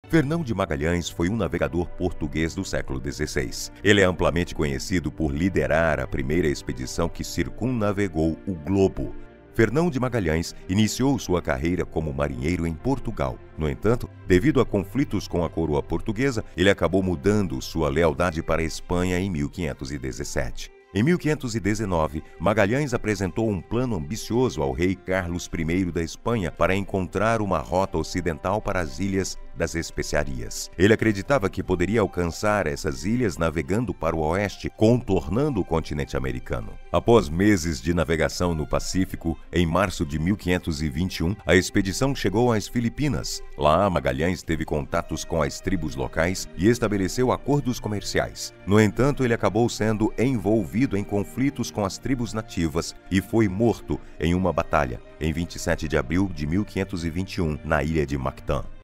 Fernão de Magalhães foi um navegador português do século XVI. Ele é amplamente conhecido por liderar a primeira expedição que circunnavegou o globo. Fernão de Magalhães iniciou sua carreira como marinheiro em Portugal. No entanto, devido a conflitos com a coroa portuguesa, ele acabou mudando sua lealdade para a Espanha em 1517. Em 1519, Magalhães apresentou um plano ambicioso ao rei Carlos I da Espanha para encontrar uma rota ocidental para as Ilhas das Especiarias. Ele acreditava que poderia alcançar essas ilhas navegando para o oeste, contornando o continente americano. Após meses de navegação no Pacífico, em março de 1521, a expedição chegou às Filipinas. Lá, Magalhães teve contatos com as tribos locais e estabeleceu acordos comerciais. No entanto, ele acabou sendo envolvido em conflitos com as tribos nativas e foi morto em uma batalha em 27 de abril de 1521, na ilha de Mactã.